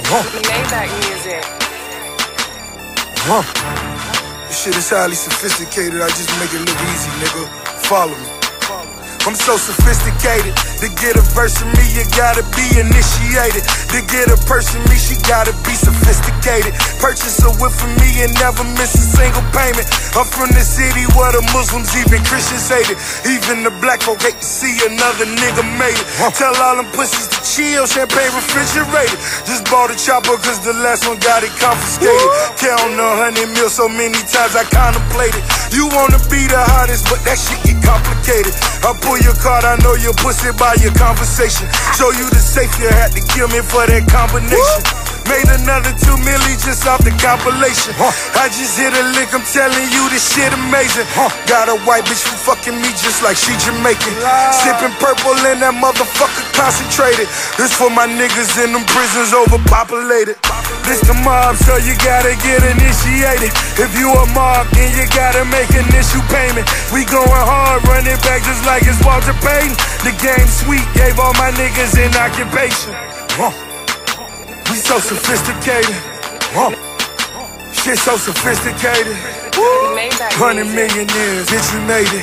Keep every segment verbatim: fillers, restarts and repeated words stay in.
Huh. Maybach music. Huh. This shit is highly sophisticated. I just make it look easy, nigga. Follow me. I'm so sophisticated. To get a verse from me, you gotta be initiated. To get a person me, she gotta be sophisticated. Purchase a whip for me and never miss a single payment. I'm from the city where the Muslims, even Christians hate it. Even the black folk hate to see another nigga made it. Tell all them pussies to chill, champagne refrigerated. Just bought a chopper cause the last one got it confiscated. Counting a hundred mil so many times I contemplated. You wanna be the hottest, but that shit get complicated. I pull your card, I know your pussy by your conversation. Show you the safe, you had to kill me for that combination. Made another two milli just off the compilation. Huh. I just hit a lick, I'm telling you this shit amazing. Huh. Got a white bitch who fucking me just like she Jamaican. Wow. Sipping purple and that motherfucker concentrated. This for my niggas in them prisons overpopulated. This the mob, so you gotta get initiated. If you a mob, then you gotta make initial payment. We going hard, running back just like it's Walter Payton. The game sweet, gave all my niggas an occupation. Huh. We so sophisticated. Huh. Shit so sophisticated. Hundred millionaires, bitch, we made it.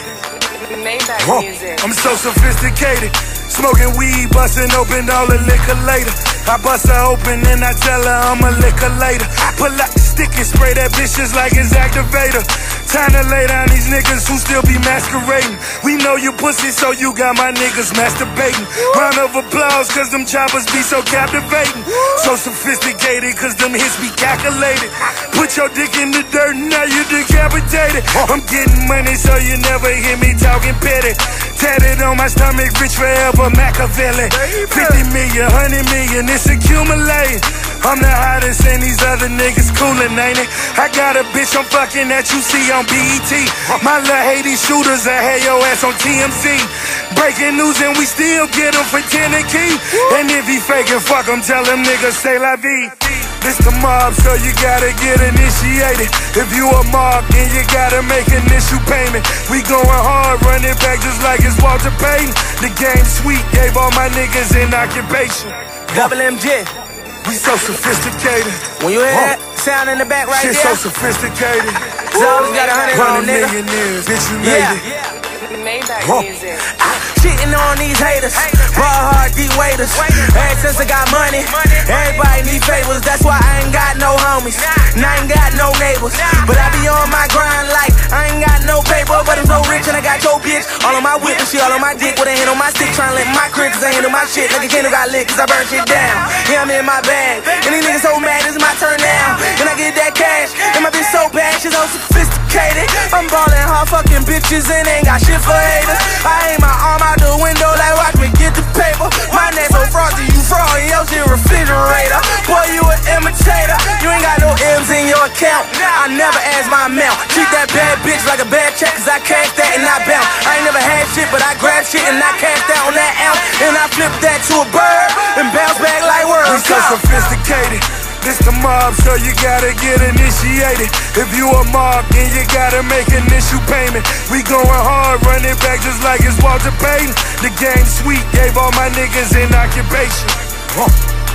Huh. I'm so sophisticated. Smoking weed, busting open all the liquor later. I bust her open and I tell her I'm a liquor later. Pull out the stick and spray that bitch just like it's activator. Time to lay down these niggas who still be masquerading. We know you pussy, so you got my niggas masturbating. Round of applause, cause them choppers be so captivating. So sophisticated, cause them hits be calculated. Put your dick in the dirt, now you decapitated. I'm getting money, so you never hear me talking petty. Tatted on my stomach, rich forever, Machiavelli. Fifty million, hundred million, it's accumulating. I'm the hottest and these other niggas coolin', ain't it? I got a bitch I'm fucking that you see on B E T. My little Haiti shooters that had your ass on T M Z. Breaking news and we still get him for ten a key. And if he faking, fuck him, tell him niggas say la vie. This the mob, so you gotta get initiated. If you a mob, then you gotta make initial payment. We going hard, running back just like it's Walter Payton. The game sweet, gave all my niggas an occupation. Double M J. We so sophisticated. When you hear that sound in the back right shit there, so sophisticated. It's always got a hundred on, nigga. Millionaires, bitch, you made yeah. it. Maybach huh. music. I, shitting on these haters, ball hard, deep waiters. Ever since I got money, everybody need favors. That's why I ain't got no homies, and I ain't got no neighbors. But I be on my grind like I ain't got no paper, but I'm so rich and I got your bitch all on my whip and shit, all on my dick with a hand on my stick, trying to let my crib cause I handle my shit like a candle got lit cause I burn shit down. Yeah, I'm in my bag, and these niggas so mad, it's my turn now. And I get that cash, and my bitch so bad, she's so sophisticated. I'm ballin' hard, fucking bitches and ain't got shit for haters. I aim my arm out the window like watch me get the paper. My neck so frosty, you fraud in your shit refrigerator. Boy, you an imitator. You ain't got no M's in your account. I never ask my amount. Treat that bad bitch like a bad check, cause I cash that and I bounce. I ain't never had shit, but I grab shit and I cash that on that ounce. And I flip that to a bird and bounce back like words. We so sophisticated. This the mob, so you gotta get initiated. If you a mob, then you gotta make initial payment. We going hard, running back just like it's Walter Payton. The game sweet, gave all my niggas an occupation. Huh.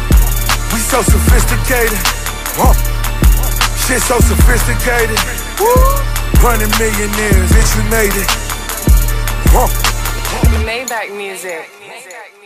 We so sophisticated. Huh. Shit so sophisticated. Hundred millionaires, bitch, we made it. Huh. Maybach music.